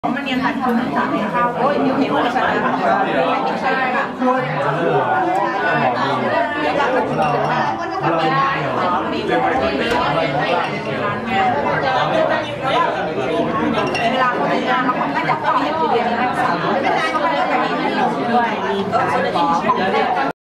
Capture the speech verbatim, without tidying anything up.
มันยังตัดคุณสามในข้าวโอ้ยนิ้วเห็นว่าจะทำใช่ค่ะคุณแล้วก็ถึงจะทำได้มีคนที่ไม่ได้เวลาคนงานบางคนก็จะต้องมีทีเดียวนะไม่ได้ก็ไม่ได้ก็มีให้เราด้วยเออ